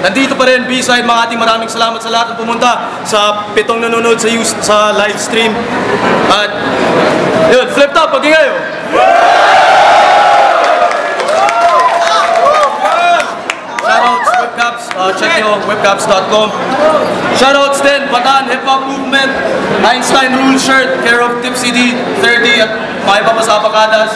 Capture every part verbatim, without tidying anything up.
nandito pa rin, B-side Makati. Maraming salamat sa lahat ng pumunta, sa pitong nanonood sa, sa live stream. At yun, FlipTop, paging kayo. Shoutouts, webcaps, uh, check nyo, webcaps dot com. Shoutouts din, Bataan, Hiphop Movement, Einstein Rule Shirt, care of Tipsy D, thirty, at mga iba pa sa Apakadas.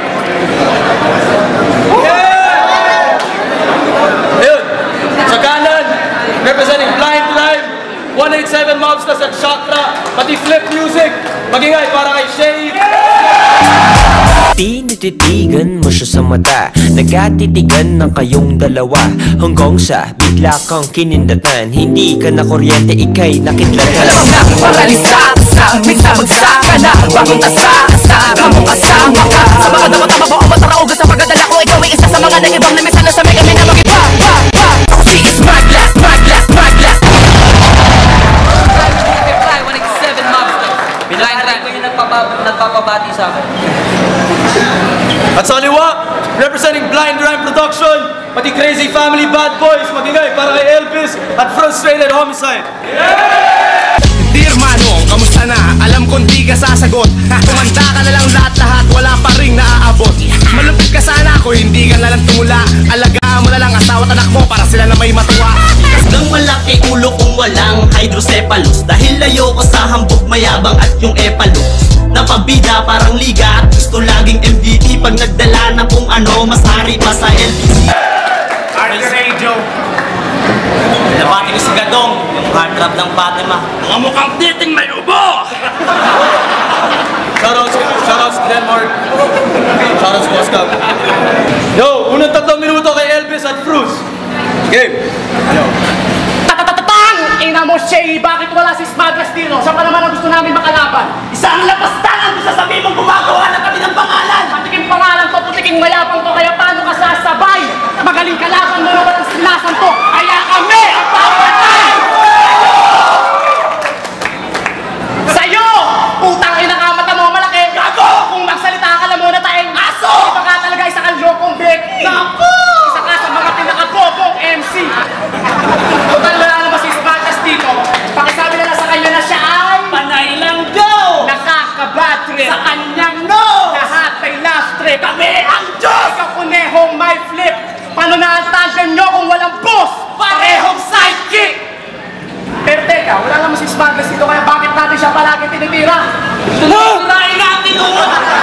Ayun, sa kanan, representing Blind Drive, one eighty-seven Mobsters at Chakra, pati Flip Music, magingay para kay Shehyee. Tinititigan mo siya sa mata, nagkatitigan ng kayong dalawa, hanggang sa bigla kang kinindatan, hindi ka na kuryente, ikay nakidlatan. Alam na, pangalisa sa minsan magsaka na, bagong tasa, asara mo kasama ka. Sa mga dapat na mabuo matarauga sa pagdadala ko, ikaw ay isa sa mga nagibang na minsan na sa may kami na mag-iba. Ako si Smugglaz, Smugglaz, Smugglaz. one eighty-seven Mobsters. Binahari ko yung nagpapabati sa akin. At sa liwa, representing Blind Rhyme Production, pati Crazy Family Bad Boys, magingay para kay Elbiz at Frooztreitted Hoemmizyd. Dear Manong, kamusta na? Alam kong di ka sasagot. Tumanda ka na lang lahat-lahat, wala pa ring naaabot. Malupit ka sana ako, hindi ka na lang tumula. Alagaan mo na lang asawa at anak mo para sila na may matuwa. Nang malaki ulo kung walang hydrocephalus, dahil layo ko sa hambog mayabang at yung epalo. Napabida parang liga at gusto laging M V P. Pag nagdala na kung ano, mas hari pa sa L B Z. Artist Radio. Nabati ko si Gadong, yung hard trap ng Fatima. Mga mukhang titing may ubo! Shoutouts, shoutouts Denmark. Shoutouts Moscow. Yo, unang tatlong minuto kay Elbiz at Froos. Game. Yo. Tatatatang! Ina mo, Shehyee, bakit wala si Smugglaz dito? Siya pa naman ang gusto namin makalaban. Isang lapastangan kung sasabihin mong gumagawa na kami ng pangalan. Patiking pangalan to, putiking mayapang to, kaya paano ka sasabay? Magaling kalaban mo na walang silasan to, kaya kami ang papatay! Sa'yo! Putang ina ka, mata mo malaki! Gago! Kung magsalita ka lang muna tayong aso! Iba ka talaga isa kang lokong Becky! Naku! Isa ka sa mga pinakabobong M C! Total wala naman si Smugglaz dito. Pakisabi na lang sa kanya na siya ay Panay lang go! nakaka-bad trip! Sa kanyang no! Lahat ay last trip! Kami ang Diyos! Ikaw kunehong may flip! Paano naantagan nyo kung walang boss? Parehong sidekick! Pero teka, wala naman si Smugglaz dito, kaya bakit natin siya palagi tinitira? Tunay natin ulo!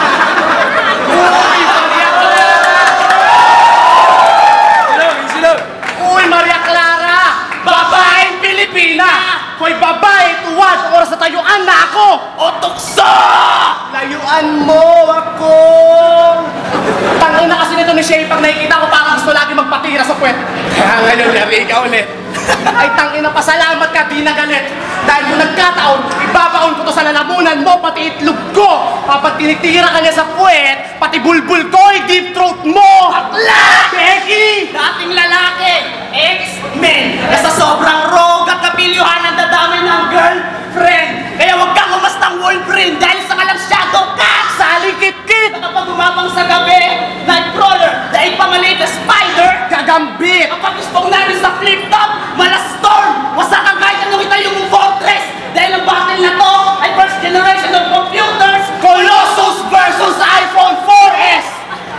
Uy, Maria Clara! Babaeng Pilipina! Ko'y babae tuwa sa oras na tayuan na ako! O tukso! Layuan mo ako! Tangin na kasi nito ni Shehyee, pag nakikita ko parang gusto lagi magpatira sa puwet. Kaya ngayon, yari ka ulit. Ay tangin na, pasalamat ka, di na galit. Dahil kung nagkataon, ibabaon ko to sa lalamunan mo, pati itlog ko. Kapag tinitira ka niya sa puwet, pati bulbul ko, i-deep throat mo! Bakla! Becky! Dating lalaki, ex-men, na sa sobrang rogue at kapilyuhan ang dadamay ng girlfriend. Kaya huwag kang umastang Wolverine dahil sa kalang shadow cat. Saling kit-kit! Na kapag umabang sa gabi, Nightcrawler, dahil pamalit na spider. Gagambit! Kapag gustong namin sa FlipTop, malastorm, wasakan kahit anong itayo mong fortress. Dahil ang battle na to ay first generation of computers, Colossus versus iPhone four S.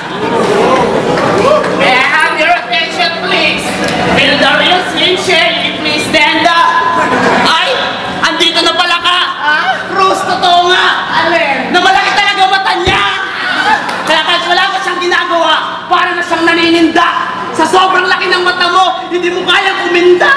May I have your attention, please? Will the real Slim Shehyee please stand up? Ay, andito na pala ka. Ah? Froos, totoo nga. Alin? Na malaki talaga mata niya. Kaya kahit wala ka siyang ginagawa, para na siyang nanininda. Sa sobrang laki ng mata mo, hindi mo kayang uminda.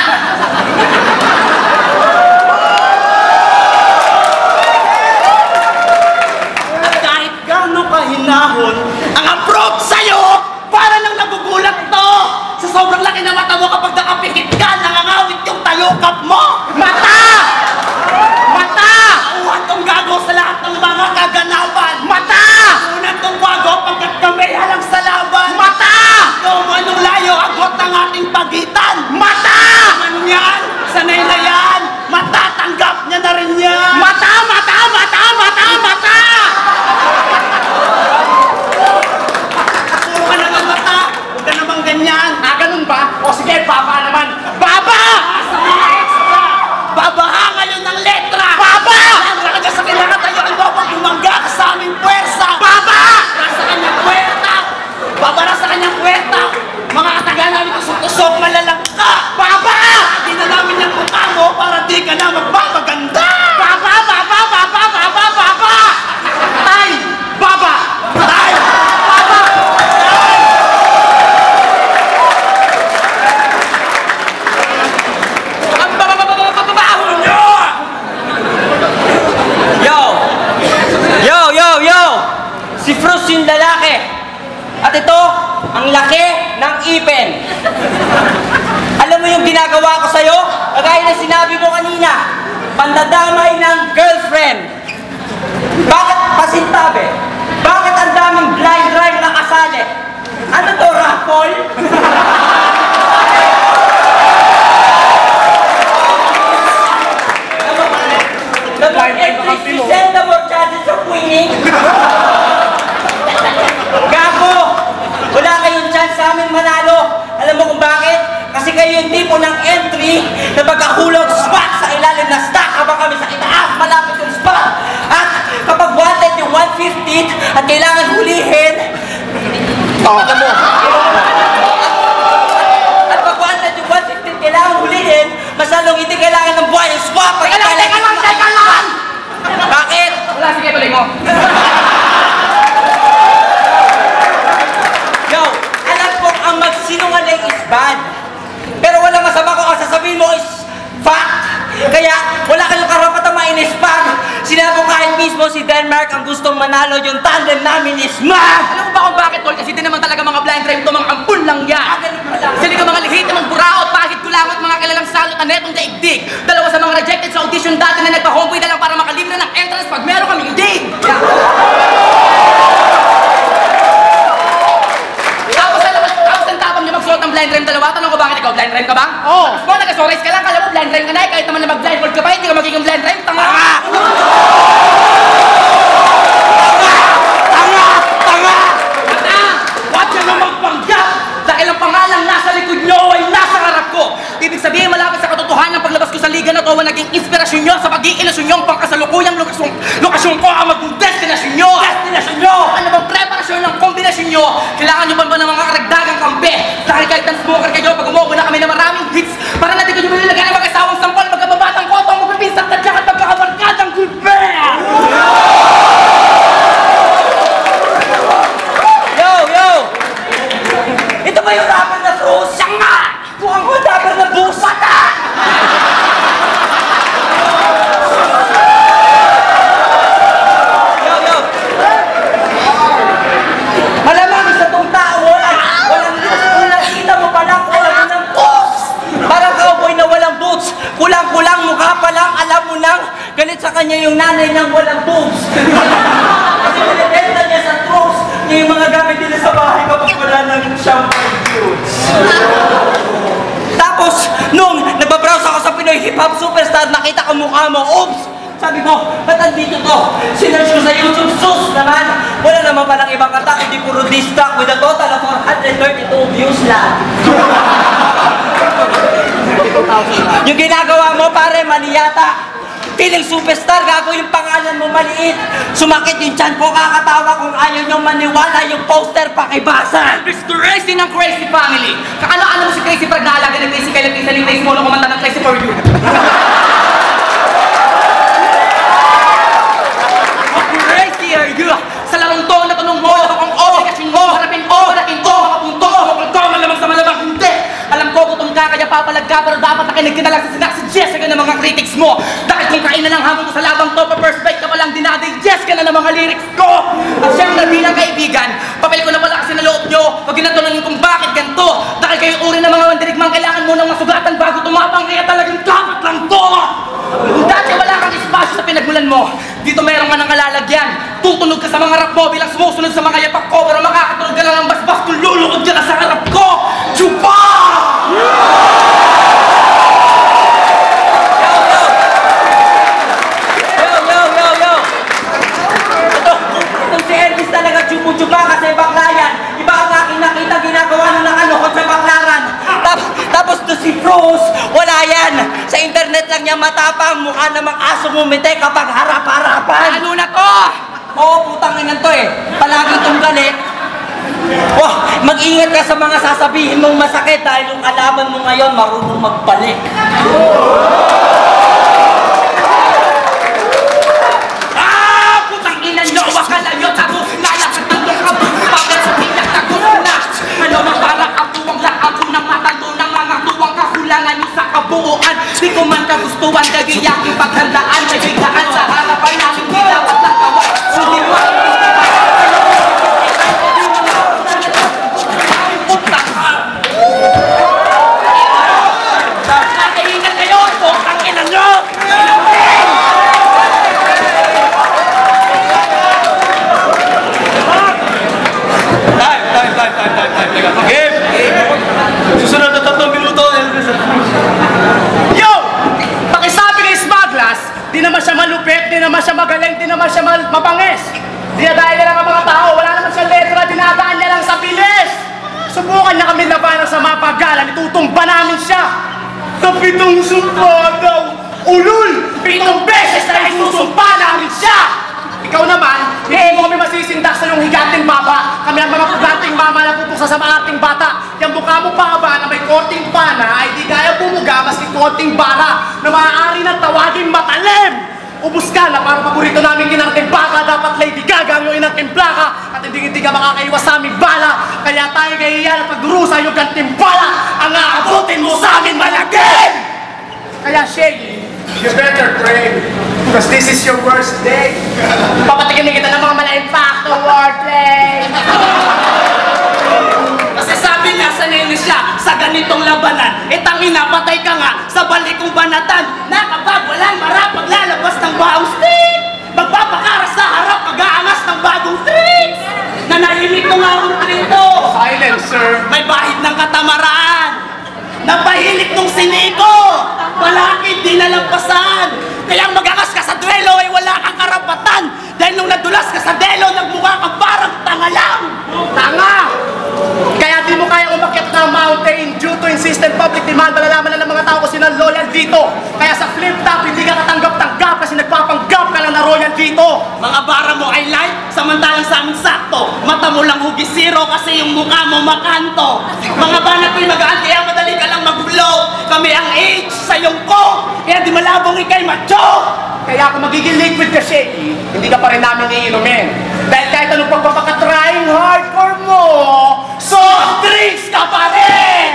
At kahit gaano kahinahon, ang approach sa'yo, para nang nagugulat to. Sa sobrang laki ng mata mo, kapag nakapikit ka, nangangawit yung talukap mo. Mata! Mata! Uwan tong gago sa lahat ng mga kaganapan. Mata! Unan tong bago, pagkat kami halang sa laban. Mata! Kung anong layo, agot ang ating pagitan. Mata! Ano yan? Sanay na yan. Matatanggap niya na rin yan. Mata! Mata! Mata! Mata! Mata! Puro ka naman mata. Huwag ka naman ganyan. Ah, ganun ba? O sige, baba naman. Froos yung lalaki. At ito, ang laki ng ipin. Alam mo yung ginagawa ko sa'yo? Kagaya na sinabi mo kanina, pandadamay ng girlfriend. Bakit pasintabi? Bakit ang daming blind drive na kasali? Ano to, raffle? If you send them more chances of winning. Gago! Wala kayong chance sa amin manalo. Alam mo kung bakit? Kasi kayo yung tipo ng entry na pagkahulog spot sa ilalim na stack habang kami sa itaas malapit yung spot. At kapag wanted yung one fifty at kailangan hulihin, oh. Alam mo, at pag wanted yung one fifty kailangan hulihin, masalong hindi kailangan ng buhay yung swap. Teka lang, teka lang, teka lang! Bakit? Wala, sige, tuloy mo. Yo, alam ko ang magsinungaling is bad. Pero wala masama kung ang sasabihin mo is fact. Kaya wala kayong karapatang mainis pag sinabi ko kahit mismo si Denmark ang gustong manalo yung tandem namin is mag! Alam mo ba kung bakit, Tol? Kasi di naman talaga mga blind drive ito, mga ampun lang yan. Ah, ganun pala. Sili ka mga lihit, mga buraot, pahit kulangot, mga kilalang salot, anetong daigdig. Dalawa sa mga rejected sa audition dati na nagpa-homeboy na lang para makalibre ng entrance pag meron kaming dig. Yeah. Tapos alam mo, tapos ang tapang niya magsuot ng blind drive dalawa. Tanong ko bakit ikaw, blind drive ka ba? Oo. Oh. Mo, nag-sorize ka lang, kala mo blind drive ka na eh. Kahit naman na mag-blindfold ka pa, hindi ka magiging blind drive. Tanga! Tanga! Tanga! Tanga! Huwag niya na magpanggap! Dahil ang pangalang nasa likod niyo ay nasa harap ko. Ibig sabihin malapit sa katotohanan ang paglabas ko sa liga na to ang naging inspirasyon nyo sa pag-iilusyon nyo ang pangkasalukuyang lokasyon, lokasyon ko ang maging destinasyon nyo! Destinasyon nyo! Ano bang preparasyon ng kombinasyon nyo? Kailangan nyo ba ba ng mga karagdagang kampe? Dahil kahit ang smoker kayo, pag umuwi na kami ng maraming hits, para natin kayo malilagay ng mag-asawang sampal, magkababatang koto, ang magpipinsang tadyak at magkakabarkadang gulpe! Yo, yo! Ito ba yung rapper na Froos? Siya nga! Mukhang ko rapper na Boos! Bata! Yo, yo! Malamang isa tong tao, walang walang boots. Kung nakita mo pa lang kung ano ng boots. Parang cowboy na walang boots. Kulang-kulang mukha pa lang, alam mo nang galit sa kanya yung nanay niyang walang boobs. Kasi binibenta niya sa troops niya yung mga gamit nila sa bahay kapag wala ng champagne goods. Tapos, nung nagbabrowse ako sa Pinoy Hiphop Superstar, nakita ko mukha mo, oops! Sabi ko, ba't andito to? Sinerch ko sa YouTube, sus naman! Wala naman palang ibang kanta, hindi puro diss track with a total of four hundred thirty-two views lang. Yung ginagawa mo, pare, mali yata. Piling superstar, gago yung pangalan mo maliit. Sumakit yung tiyan ko, kakatawa kung ayaw nyo maniwala yung poster pakibasa. It's crazy ng Crazy Family. Kakano-ano mo si Crazy pag naalaga ng Crazy kailan isa ng Crazy Molo kumanta ng Crazy For You. How crazy are you? Sa larong to, natanong mo, nakakong obligasyon mo, harapin ko, harapin ko, mga punto, mga ko, malamang sa malamang hindi. Alam ko, gutom ka, kaya papalag ka, pero dapat nakinig ka na lang sa sinasuggest ka ng mga critics mo. Dahil kung kain na lang hamon ko sa labang to, pa-perspect ka palang dinadigest ka na ng mga lyrics ko. At siyempre, bilang kaibigan, papel ko na pala kasi na loob nyo, pag ginatanongin kung bakit ganito. Dahil kayo uri ng mga mandirigmang kailangan mo ng masugatan bago tumapang, kaya talagang dapat lang to. Kung dati wala kang espasyo sa pinagmulan mo, dito meron ka ng kalalagyan. Tutunog ka sa mga rap mo bilang sumusunod sa mga yapak ko, pero makakatulog ka lang ng basbas kung lulukod ka na sa harap ko. Chupa! Yo, yo, yo, yo! Ito, itong si Elbiz talaga chupu-chupa kasi bakla yan. Iba ang aking nakita ginagawa nung nakanuhod sa baklaran. Tapos, tapos to si Froos, wala yan. Sa internet lang niya matapang, mukha namang asong umite kapag harap-harapan. Ano na to? Oo, putang inan to eh. Palagi itong galit. Oh, mag-ingat ka sa mga sasabihin mong masakit dahil yung kalaban mo ngayon marunong magbalik. Ah! Putang ina nyo! Wakala nyo! Tapos nalakat ng lukab! Bakit sa piyak tagos na? Ano mang parang ang tuwang lahat ng matando ng mga tuwang kakulangan nyo sa kabuuan. Di ko man kagustuhan kagiyaking paghandaan. Nagiglaan sa harapan namin di dapat lang kawan. Hindi mo ang naman siya mabangis. Dinadaya niya lang ang mga tao, wala naman siya letra, dinadaan niya lang sa bilis. Subukan niya kami labanan sa mga paggalan, itutumba namin siya. Kapitong sumpa daw, ulul, pitong beses na isusumpa namin siya. Ikaw naman, hindi mo kami masisindak sa iyong higanting baba. Kami ang mga puganting mama na pupusa sa mga ating bata. Yung mukha mo baba na may korting pana ay di kaya bumuga maski korting bara na maaari ng tawaging matalim. Ubus ka na para paborito namin kinarting baka. Dapat Lady Gaga ang iyong inarting plaka. At hindi hindi ka makakaiwas sa aming bala. Kaya tayo kahiya na pagdurusa yung ganting bala. Ang aabutin mo sa amin malagim! Kaya Shehyee, you better pray. Because this is your worst day. Papatikin kita ng mga mala-impacto wordplay. Kasi sabi nga sa nene siya, sa ganitong labanan, eh tangina, patay ka nga sa balik kong banatan. Nakapag walang marapag lalabas ng baong stick. Magpapakaras sa harap, mag-aangas ng bagong tricks. Nanahimik ko nga ang trito. Silence, sir. May bahid ng katamaran. Napahilik nung siniko. Malaki di nalampasan. Kaya mag-angas ka sa duelo ay wala kang karapatan. Dahil nung nadulas ka sa delo, nagmukha ka parang tanga lang. Tanga! Kaya di mo kaya umakyat ng mountain due to insistent public demand. Malalaman na ng mga tao kung sino loyal dito. Kaya sa FlipTop, hindi ka katanggap-tanggap kasi nagpapanggap ka lang na royal dito. Mga bara mo ay light, samantalang sa amin sakto. Mata mo lang hugis zero kasi yung mukha mo makanto. Mga banat ko'y magaan kaya madali ka lang mag-blow. Kami ang age sa iyong ko, kaya di malabong ikay macho. Kaya kung magiging liquid ka, Shehyee, hindi ka pa rin namin iinumin. Dahil kahit anong pagpapaka-trying hardcore mo, soft drinks ka pa rin!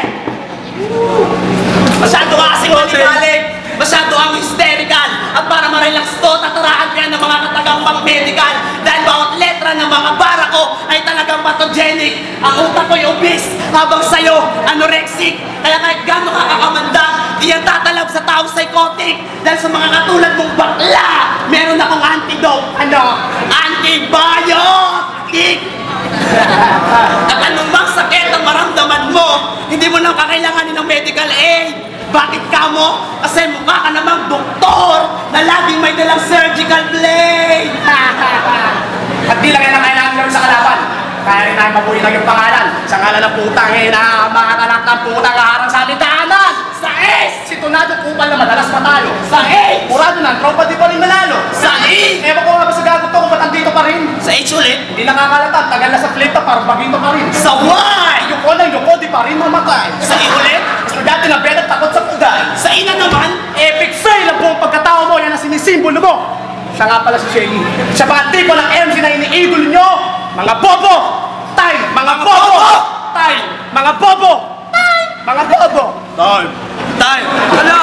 Masyado ka kasing maligalig, masyado ang hysterical. At para ma-relax to, tataraan ka ng mga katagang pang-medical. Dahil bawat letra ng mga bara ko ay talagang pathogenic. Ang utak ko'y obese, habang sa'yo, anorexic. Kaya kahit gano'n ka kakamanda, di yan tatalab sa taong psychotic. Dahil sa mga katulad mong bakla, meron akong antidote. Ano? Antibiotic! At anong bang sakit ang maramdaman mo, hindi mo nang kakailanganin ng medical aid. Bakit ka mo? Kasi mukha ka namang doktor na laging may dalang surgical blade. At di lang yan ang kailangan gawin sa kalaban. Kaya rin namin mabuhinag yung pangalan. Sa ngalan ng putang ina, mga anak ng putang kaharang sa ating tahanan. Sa S! Si Tunado kupal na madalas matalo. Sa H! Murado na, tropa di pa rin manalo. Sa E! Ewan ko nga ba sa gagot to kung ba't andito pa rin? Sa H ulit? Hindi nakakalatan, tagal na sa FlipTop, parang bagito pa rin. Sa Y! Yung ko lang, yung ko di pa rin mamatay. Sa E ulit? Estudyante na bed at takot sa pugay. Sa I na naman? Epic fail ang buong pagkatao mo, yan ang sinisimbolo mo. Siya nga pala si Shehyee. Siya ba ang tipo ng M C na iniidol nyo? Mga bobo! Time! Mga bobo! Time! Mga bobo! Time! Mga bobo! Time! Time! Hala!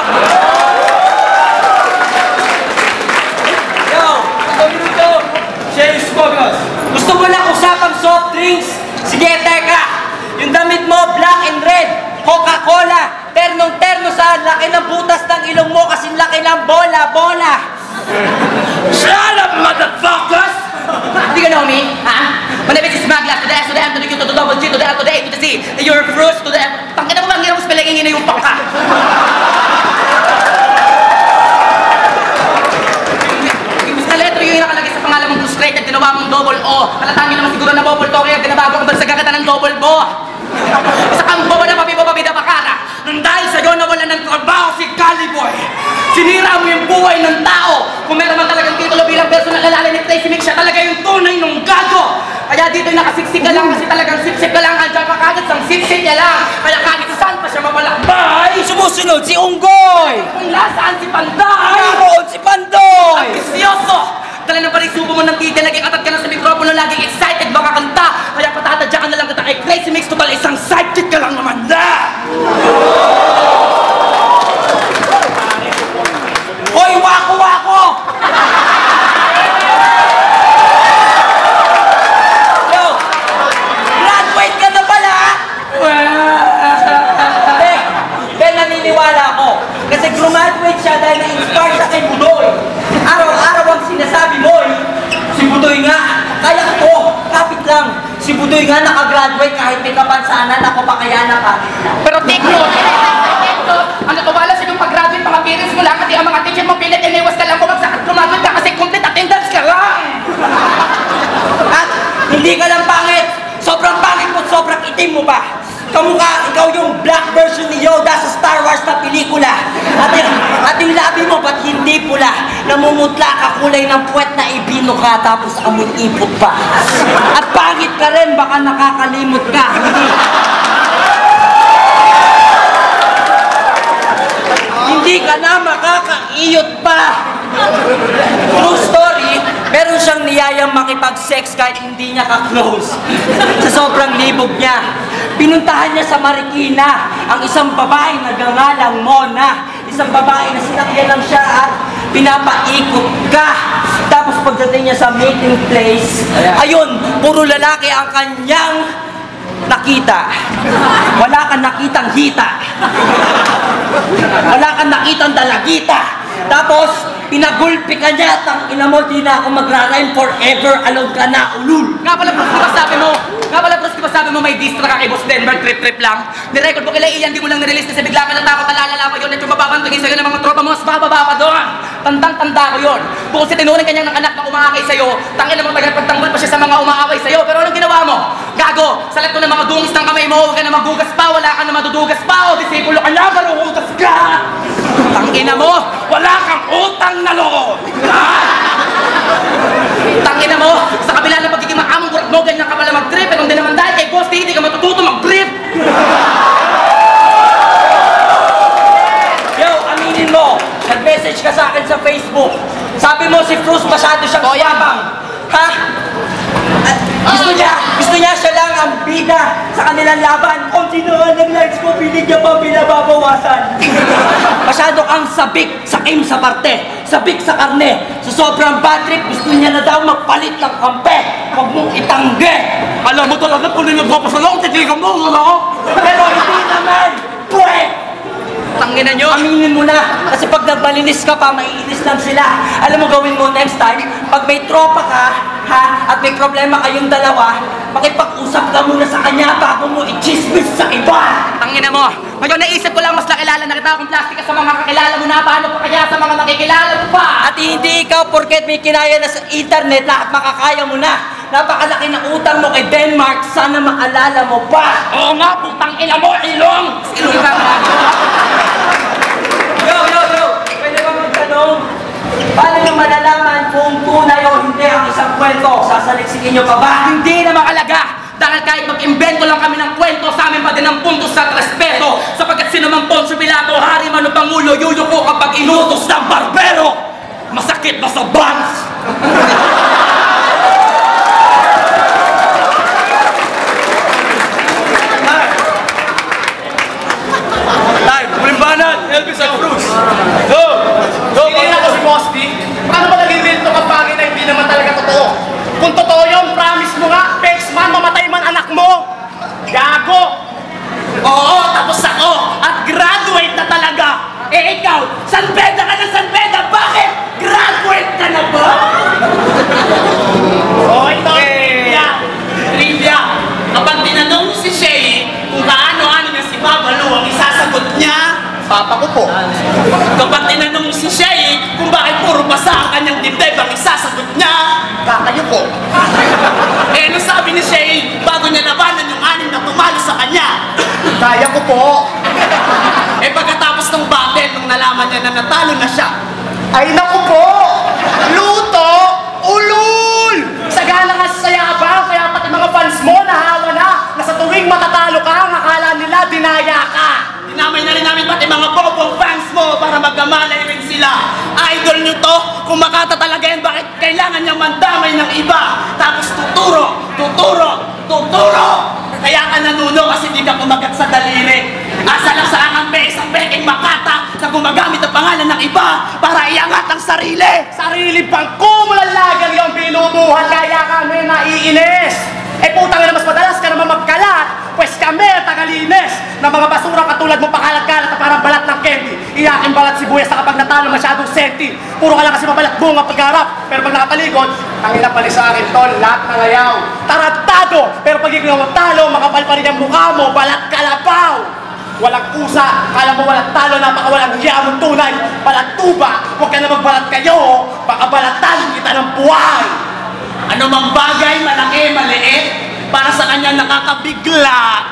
Yo! Ito minuto! Shehyee Smugglaz! Gusto mo lang usapang soft drinks? Sige, teka! Yung damit mo, black and red. Coca-Cola. Ternong-terno sa laki ng butas ng ilong mo kasi laki ng bola-bola. Shut up, motherfuckers! Hindi ka know me? Ha? My name is Smugglaz. To the S, to the M, to the Q, to the double G, to the L, to the A, to the C. You're Frooztreitted to the F. Tangkina mo ba ang hirap mo spellingin na yung pangka? Imbis na letra yung nakalagay sa pangalan mong Frooztreitted, ginawa mong double O. Palatangin naman siguro na bubble to, kaya ginabago ang bansaga kita ng double bo. Isa kang boba na papi-boba-bida bakara. Nang dahil sa'yo nawala ng trabaho si Caliboy. Sinira mo yung buhay ng tao. Kung meron man talagang titulo bilang personal lalala ni Tracy Mix, siya talaga yung tunay nung gago. Kaya dito nakasiksik ka lang kasi talagang sipsip ka lang. Andiyan ka kagad sang sipsip niya lang. Kaya kahit saan pa siya mapalakbay. Sumusunod si Unggoy. Kung nasaan si Panday. Naroon si Pandoy. Ambisyoso. Dala ng parisubo mo ng tita, naging atat ka na sa mikropono, laging excited baka kanta. Kaya patatadya ka na lang kita kay Tracy Mix, total isang sidekick ka lang naman na. Hoy, wako-wako! Yo, graduate ka na pala? Eh, Ben, naniniwala ako. Kasi graduate siya dahil na-inspire siya kay Budoy. Araw-araw ang sinasabi mo eh. Si Budoy nga, kaya ko, kapit lang. Si Budoy nga nakagraduate kahit may kapansanan, ako pa kaya nakapit lang. Pero take note, take note, ang natubala sa iyong pag-graduate, mga parents mo lang, at ang mga teacher mo pilit, iniwas ka lang bumagsak at graduate ka kasi complete attendance ka lang. pa. Kamukha, ikaw yung black version ni Yoda sa Star Wars na pelikula. At yung, at yung labi mo, ba't hindi pula? Namumutla ka, kulay ng puwet na ibino ka, tapos amoy ipot pa. At pangit ka rin, baka nakakalimot ka. Hindi. Hindi ka na makakaiyot pa. True story, meron siyang niyayang makipag-sex kahit hindi niya ka-close. Sa sobrang libog niya, pinuntahan niya sa Marikina ang isang babae na gangalang Mona. Isang babae na sinakyan lang siya at pinapaikot ka. Tapos pagdating niya sa meeting place, ayun, puro lalaki ang kanyang nakita. Wala kang nakitang hita. Wala kang nakitang dalagita. Tapos, pinagulpi ka niya, tang ina mo, di na ako magra-rhyme forever, alone ka na, ulul. Nga pala, Bruce, di ba sabi mo? Nga pala, Bruce, di ba sabi mo may distra ka kay Boss Denver, trip-trip lang? Nirecord mo kila Ian, di mo lang nirelease kasi bigla ka natakot, nalalala ko yun at yung bababantagin sa'yo ng mga tropa mo, mas bababa pa doon. Tandang-tanda ko yun. Bukod sa tinunan kanya ng anak na umaakay sa'yo, tangin na magpagtanggol pa siya sa mga umaaway sa'yo, pero anong ginawa mo? Gago, salat ko ng mga dungis ng kamay mo, huwag ka na magugas pa, wala ka na madudugas pa, o disipulo ka na, maruhugas ka! Tangina mo, wala kang utang na loob! Tangina mo, sa kabila ng pagiging maamong burak mo, ganyan ka pala mag-trip, eh kung di naman dahil kay Boss, hindi ka matututo mag-trip! Yo, aminin mo, nag-message ka sa akin sa Facebook. Sabi mo si Froos masyado siyang yabang. Ha? At gusto niya, gusto niya siya lang ang bida sa kanilang laban. Kung sino ang likes ko, pinig niya pa pinababawasan. Masyado kang sabik sa aim sa parte, sabik sa karne. Sa sobrang bad trip, gusto niya na daw magpalit ng kampe. Huwag mong itangge. Alam mo talaga kung nung nagpapasalong, titigan mo, ano? Pero hindi naman, pwede. Tanginan nyo. Aminin mo na, kasi pag nagbalinis ka pa, maiinis lang sila. Alam mo gawin mo next time, pag may tropa ka, ha, at may problema kayong dalawa, makipag-usap ka muna sa kanya bago mo i-chismis sa iba. Tanginan mo. Ngayon naisip ko lang mas nakilala na kita kung plastic ka sa mga kakilala mo na, paano pa kaya sa mga nakikilala mo pa? At hindi ikaw porket may kinaya na sa internet na at makakaya mo na. Napakalaki ng utang mo kay Denmark, sana maalala mo pa. Oo nga, putang ina mo, ilong! Ilong ka nga. Yo, yo, yo! Pwede ba magtanong? Paano nyo malalaman kung tunay o hindi ang isang kwento? Sasaliksikin nyo pa ba? Hindi na makalaga! Dahil kahit mag-imbento lang kami ng kwento, sa amin pa din ang puntos at respeto. Sapagkat sino mang Poncio Pilato, hari man o Pangulo, yuyuko kapag inutos ng barbero. Masakit ba sa buns? Time, Bulimbanan, Elbiz at Froos. Go! Go! Hindi na kasi, Boss D. Paano ba naging real to kapag na hindi naman talaga totoo? Kung totoo yun, promise mo nga, Pex man, mamatay man anak mo. Gago! Oo, tapos ako, at graduate na talaga. Eh ikaw, sanbeda ka na sanbeda, bakit? Graduate ka na ba? Oh, ito, trivia. Trivia. Kapag tinanong si Shehyee kung kaano-ano niya si Babalu, ang isasagot niya, Papa ko po. Kapag tinanong si Shehyee kung bakit puro basa ang kanyang dibdib, ang isasagot niya, kakayo ko. Eh, ano sabi ni Shehyee bago niya labanan yung anim na tumalo sa kanya? Kaya ko po. Eh, pagkatapos ng battle, nung nalaman niya na natalo na siya, ay naku po! Luto! Ulul! Sagana nga sa sayabang, kaya pati mga fans mo nahawa na na sa tuwing matatalo ka, ang akala nila dinaya ka. Dinamay na rin namin pati mga bobong fans mo para magkamalay rin sila. Idol nyo to, kung makata talaga yan, bakit kailangan niya mandamay ng iba? Tapos tuturo, tuturo, tuturo! Kaya ka nanuno kasi di ka kumagat sa daliri. Asa lang sa angambe, isang beking makata na gumagamit ang pangalan ng iba para iangat ang sarili. Sarili pang kumulalagang yung binubuhan, kaya kami naiinis. Eh putang na mas madalas ka naman magkalat, pues kami tagalinis ng mga basura katulad mo pakalat-kalat na parang balat ng candy. Iyakin balat sibuyas na kapag natalo masyadong senti. Puro ka lang kasi mabalat bunga pagharap, pero pag nakatalikod, tangina pali sa akin tol, lahat ng ayaw. Tarantado, pero pag ikaw talo, makapal pa rin ang mukha mo, balat kalabaw. Walang kusa, kala mo walang talo, napakawalang hiya mong tunay. Balat tuba, huwag ka na magbalat kayo, baka balatan kita ng buhay. Ano mang bagay, malaki, maliit, para sa kanya nakakabigla.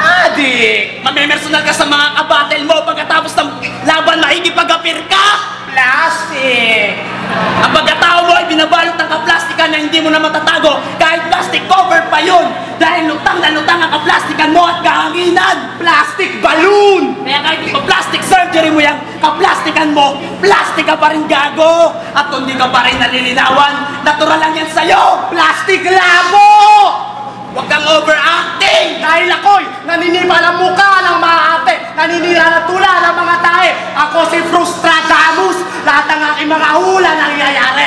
Adik! Mamemersonal ka sa mga kabattle mo pagkatapos ng laban makikipag-apir ka! Plastic! Ang pagkatao mo ay binabalot ng kaplastikan na hindi mo na matatago kahit plastic cover pa yun! Dahil lutang na lutang ang kaplastikan mo at kahanginan! Plastic balloon! Kaya kahit di pa plastic surgery mo yung kaplastikan mo, plastic ka pa rin gago! At kung di ka pa rin nalilinawan, natural lang yan sa'yo! Plastic labo! Huwag kang overacting! Dahil ako'y naniniba ng mukha ng mga ate, naninira na tula ng mga tae. Ako si Frooztreitted Hoemmizyd, lahat ng aking mga hula nangyayari.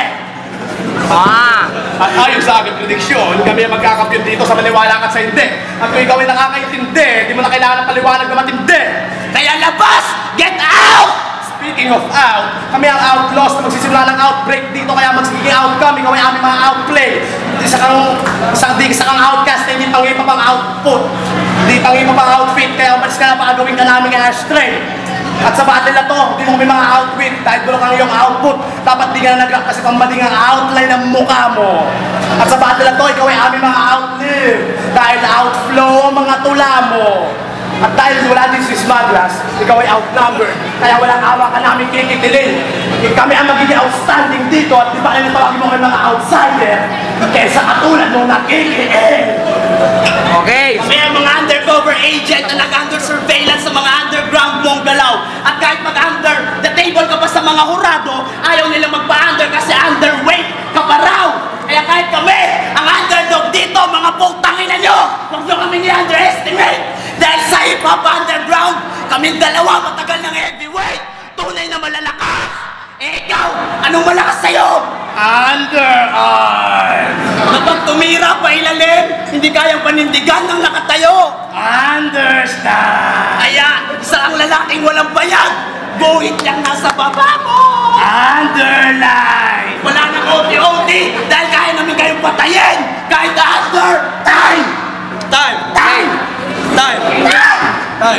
Ah! At ayon sa aking prediksyon, kami ang magkakampyon dito sa maniwala at sa hindi. At kung ikaw ay nakakaintindi, di mo na kailangan ng paliwanag na matindi. Kaya labas! Get out! Speaking of out, kami ang outlaws na magsisimula ng outbreak dito, kaya magsigiging outcome, ikaw ay aming mga outplay. Isa kang, isang di, isa kang outcast na hindi pangipa pang output. Hindi pangipa pang outfit, kaya umalis ka na pakagawin ka namin ang ashtray. At sa battle na to, hindi mo kami mga outwit, dahil bulok ang iyong output. Dapat di ka na nag-rap kasi pambaling ang outline ng mukha mo. At sa battle na to, ikaw ay aming mga outlive, dahil outflow ang mga tula mo. At dahil wala din si Smugglaz, ikaw ay outnumbered, kaya walang awa ka namin kikitilin. Kami ang magiging outstanding dito at di ba kayo natawagin mo kayo mga outsider kaysa katulad mo nakikiin. Okay! Kami ang mga undercover agent na nag-under surveillance sa mga underground mong galaw. At kahit mag-under the table ka pa sa mga hurado, ayaw nilang magpa-under kasi underweight ka pa raw. Kaya kahit kami, ang underdog dito, mga putangin na nyo, huwag nyo kami ni-underestimate. Dahil sa Hiphop Underground, kaming dalawa matagal ng heavyweight. Tunay na malalakas. Eh ikaw, anong malakas sa'yo? Underarm! Kapag tumira pa ilalim, hindi kayang panindigan ng nakatayo. Understand! Kaya, isa ang lalaking walang bayag. Buhit lang nasa baba mo. Underline! Wala nang O T O T dahil kaya namin kayong patayin. Kahit under time. Time. Time. Time. Time.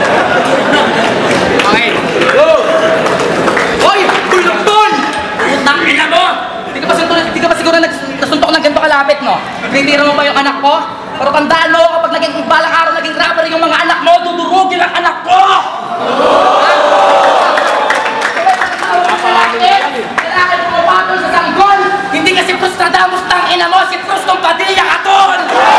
Okay. Go! Hoy! Bulok doon! Putang ina mo! Hindi ka ba siguro, hindi ka ba siguro nagsuntok ng ganito kalapit, no? Pinira mo ba yung anak ko? Pero tandaan mo, kapag naging balang araw, naging rapper yung mga anak mo, dudurugin ang anak ko! Kailangan mo mapatol sa sanggol! Hindi ka si Frooztreitted, tang ina mo, si Frooztop Battle League aton!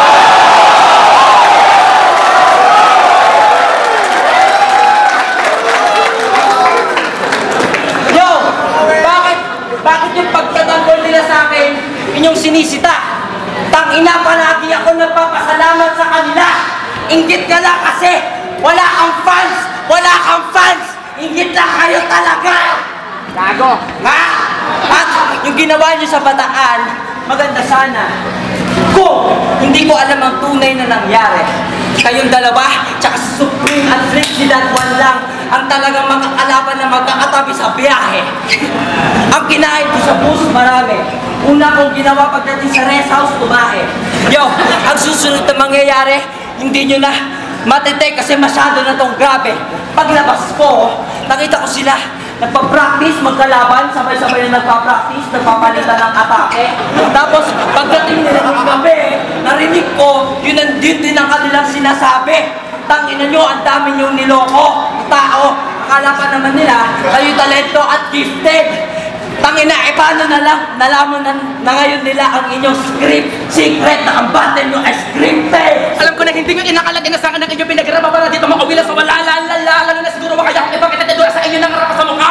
Yo! Bakit? Bakit yung pagtatanggol nila sa akin, inyong sinisita? Tang ina, palagi ako nagpapasalamat sa kanila! Inggit ka lang kasi! Wala kang fans! Wala kang fans! Inggit lang kayo talaga! Gago! Ha? At yung ginawa niyo sa Bataan, maganda sana. Kung hindi ko alam ang tunay na nangyari, kayong dalawa, tsaka si Supreme at Flexidat one lang ang talagang makakalaban na magkakatabi sa biyahe. Ang kinain ko sa bus, marami. Una kong ginawa pagdating sa rest house, tumahe. Yo, ang susunod na mangyayari, hindi nyo na matitake kasi masyado na tong grabe. Paglabas ko, nakita ko sila nagpa-practice, magkalaban, sabay-sabay na nagpa-practice, nagpapalitan ng atake. Tapos, pagdating nila ng gabi, narinig ko, yun, ang, yun din ang kanilang sinasabi. Tangina nyo, ang dami nyo niloko, tao. Akala pa naman nila, kayo talento at gifted. Tangina, eh paano na lang, nalaman na, na ngayon nila ang inyong script, secret na ang battle nyo ay scripted. Alam ko na hindi nyo inakalagay na sa akin ang inyong pinagrama para dito makawila sa wala, lalala, lalo na siguro makaya akong ipakitadura sa inyo ng rapas sa mukha.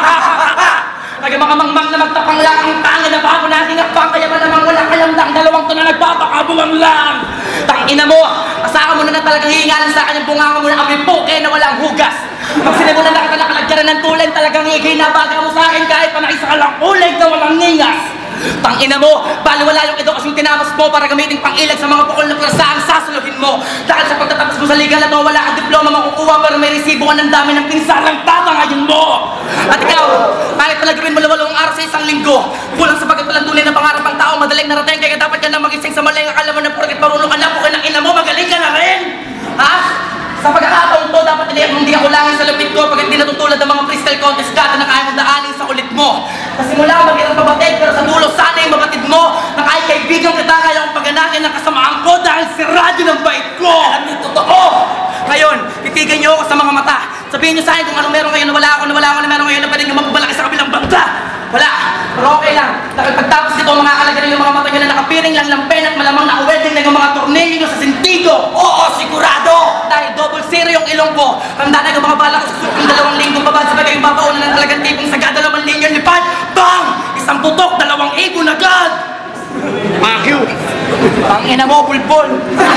Kaya mga mangmang na magtapang lang ang tanga na bago natin akpang, kaya ba namang wala kayang lang, dalawang to na nagpapakabuwang lang. Tangina mo, asahan mo na na talagang hihingalan sa akin yung bunganga mo na kami puke na walang hugas. Pag sinimulan na kita nakalagyaran ng tulay, talagang ikinabaga mo sa akin kahit pa naisa ka lang ulig na walang ningas. Tangina mo, baliwala yung edukasyon tinamas mo para gamitin pang ilag sa mga bukol na plasaang sasuluhin mo. Dahil sa pagtatapos mo sa liga na to, wala kang diploma makukuha pero may resibo ka ng dami ng pinsalang tatangayin mo. At ikaw, kahit na nagawin mo lawalawang araw sa isang linggo, kulang sa pagkatulang tunay na pangarap ang tao, madaling narating kaya dapat ka na magising sa maling akala mo na porket marunong ka na, pukin ng ina mo, magaling ka na rin. Ha? Sa pagkakataon to, dapat hindi ako langin sa lapit ko pag hindi natutulad ng mga freestyle contest dati na kaya mong daanin sa ulit mo. Kasi mula mag-irang pabatid, pero sa dulo sana yung mabatid mo na kahit kaibigan kita kaya akong paganakin ng kasamaan ko dahil si radyo ng bait ko. Alam niyo, totoo! Ngayon, titigan niyo ako sa mga mata. Sabihin niyo sa akin kung anong meron ngayon na wala ako, na wala ako na meron ngayon na pwede niyo mapabalaki sa kabilang bangka. Wala. Pero okay lang. Dahil pagtapos nito, mga kalagarin yung mga mata niyo na nakapiring lang lampen at malamang naka-wedding na yung mga tornilyo niyo sa sintigo. Oo, sigurado! Dahil double zero yung ilong ko. Handa na yung mga bala ko sa suping dalawang linggo babad sa bagay yung babaunan ng talagang tipong saga dalawang linya lipad. Bang! Isang putok, dalawang igon agad! Makyu! Ang ina mo, bulbol!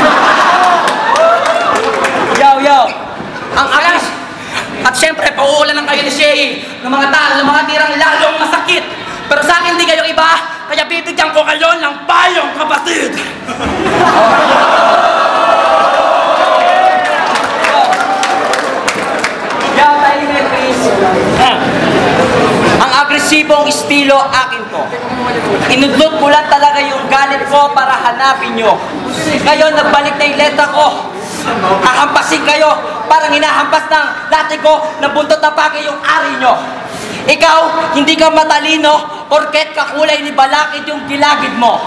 Yo, yo! Ang alas! At syempre, pauulan ng kayo ni Shehyee ng mga tal, ng mga tirang lalong masakit. Pero sa akin, hindi kayo iba, kaya bibigyan ko kayo ng payong kapatid! Yo, tayo na, please. Ang agresibong estilo, akin to. Inudlot ko lang talaga yung galit ko para hanapin nyo. Ngayon, nagbalik na yung letra ko. Hahampasin kayo, parang hinahampas ng dati ko na buntot na pake yung ari nyo. Ikaw, hindi ka matalino, porket kakulay ni balakid yung gilagid mo.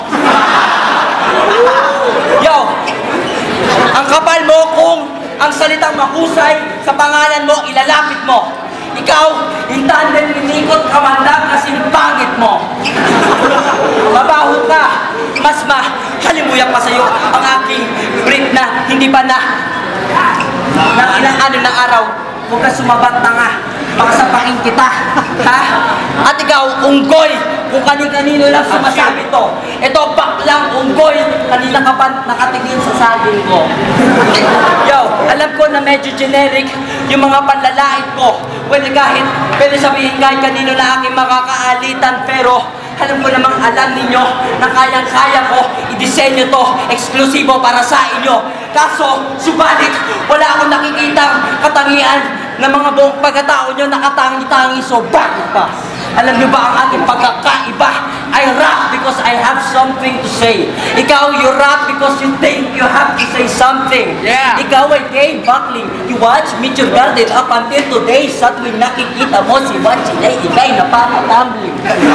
Yo, ang kapal mo kung ang salitang mahusay sa pangalan mo, ilalapit mo. Ikaw, hintaan din linikot kamandag kasing pangit mo. Mabaho ka, mas mahalimuyak pa sa'yo ang aking brief na hindi pa na ng ilang ano ng araw. Huwag ka sumabat na nga, makasapakin kita, ha? At ikaw, unggoy, kung kani-kanino lang sumasabi to. Ito, baklang unggoy, kanina ka pa nakatingin sa saging ko. Yo, alam ko na medyo generic yung mga panlalait ko. Pwede kahit, pwede sabihin kahit kanino na aking makakaalitan, pero alam ko namang alam ninyo na kayang-kaya ko i-disenyo to eksklusibo para sa inyo. Kaso, subalit, wala akong nakikitang katangian na mga buong pagkatao nyo nakatangi-tangi, so bakit ba? Alam nyo ba ang ating pagkakaiba? I rap because I have something to say. Ikaw, you rap because you think you have to say something. Yeah. Ikaw ay gay buckling. You watch Meet Your Garden up until today. Sa tuwing nakikita mo si Watch Ilay, ikay napapatumbling.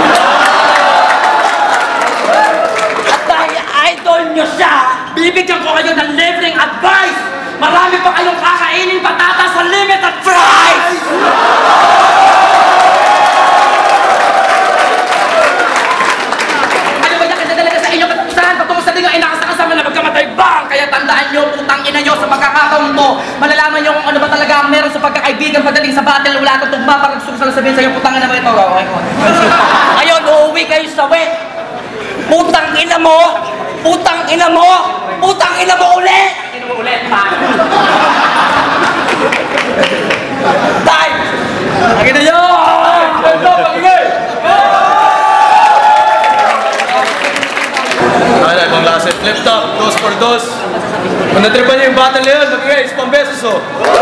At dahil idol nyo siya, bibigyan ko kayo ng libreng advice. Marami pa kayong kakainin patatas sa limited price! Ano ba yan kinadalaga sa inyo katapusan? Patungo sa dingo ay nakasakasama na magkamatay bang? Kaya tandaan nyo, putang ina nyo sa pagkakataon mo. Malalaman nyo kung ano ba talaga ang meron sa pagkakaibigan pagdating sa battle. Wala kang tugma para gusto ko sana sabihin sa'yo, putang ina mo ito. Ayun, uuwi kayo sa wet. Putang ina mo! Putang ina mo! Putang ina mo ulit! Ina mo ulit, ha? Time! Nakita nyo! Ito, pagigay! Ay, ibang lasa. FlipTop, dos por dos. Kung natripan niyo yung battle na yun, magigay, ispang beses, oh.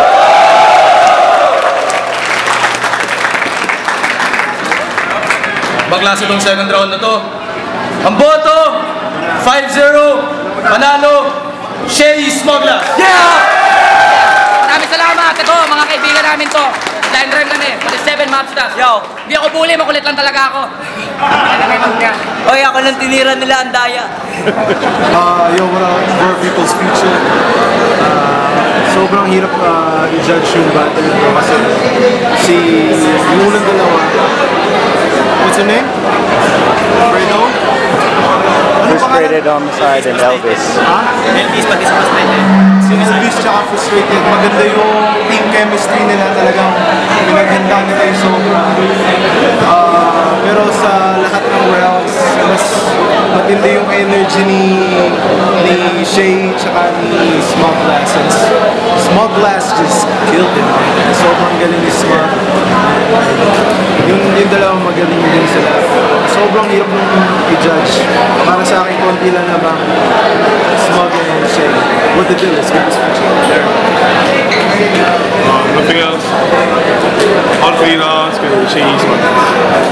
Baklase itong second round na to. Ang boto, five zero, panalo, Shehyee Smugglaz. Yeah! Maraming salamat. Ito, mga kaibigan namin to. Line drive kami. forty-seven map stuff. Yo. Hindi ako bully, makulit lang talaga ako. Oy, ako lang tinira nila ang daya. Uh, yo, what up? For people's future. Uh, sobrang hirap uh, i-judge yung battle nito kasi si yung unang dalawa. What's your name? Fredo? Frooztreitted Hoemmizyd and Elbiz. Ha? Elbiz pati sa Frooztreitted. Si Elbiz tsaka Frooztreitted. Maganda yung team chemistry nila, talagang pinaghanda nila yung sobra. Uh, pero sa lahat ng rounds, mas matindi yung energy ni ni Shehyee tsaka ni Smugglaz. Smugglaz just killed him. Sobrang galing ni Smug. Yung, yung dalawang magaling din sila. Sobrang hirap nung i-judge. Para sa akin, konti lang na bang Smug and Shehyee. What the deal is with this future? Um, nothing else. All three rounds, because Shehyee Smugglaz.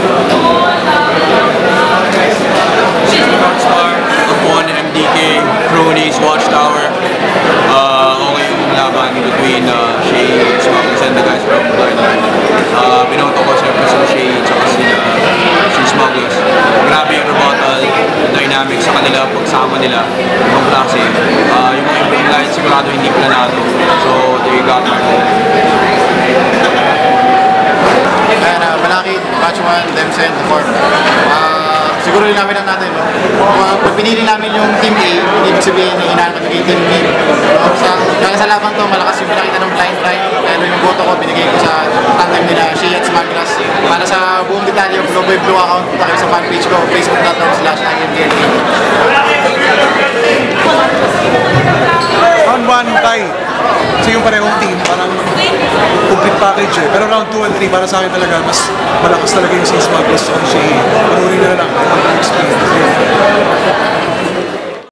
Rockstar, Apon, M D K, Cronies, Watchtower. Uh, okay yung laban between uh, Shehyee, Smugglaz, and the guys from Manila. Uh, binoto ko siyempre sa Shehyee at si, uh, si Smugglaz. Grabe yung rebuttal, dynamic sa kanila, pagsama nila, mga klase. Uh, yung mga game line, sigurado hindi planado. So, they got my goal. Ayan, uh, Malaki, Batch one, Demsen, Corp. Uh, siguro rin namin lang natin, no? Uh, pag pinili namin yung Team A, ibig sabihin yung inaanap kay Team B. No? Sa, kaya sa laban to, malakas yung pinakita ng blind right. Kaya yung boto ko, binigay ko sa tandem nila, Shehyee at Smugglaz. Para sa buong detalye, yung Globoy Blue account, punta kayo sa fanpage ko, facebook dot com slash I M G L T. Round one, tie. Kasi yung parehong team, parang complete package eh. Pero round two and three, para sa akin talaga, mas malakas talaga yung si Smugglaz at Shehyee.